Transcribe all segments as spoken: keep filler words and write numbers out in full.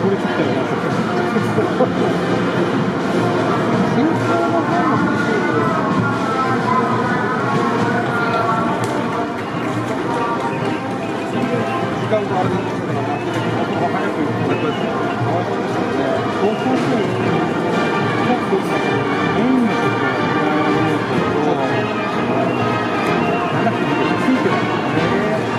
これ切ったらなかった身長の方も欲しい。 時間とあれなんですけど、早くやっぱり合わせますので、高校生にメインのところを長く見てついてますね。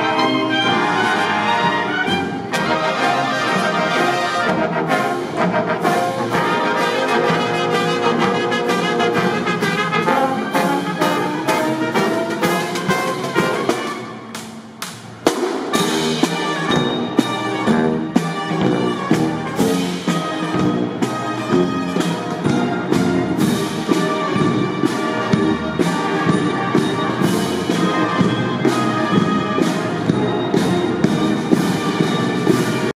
Thank you.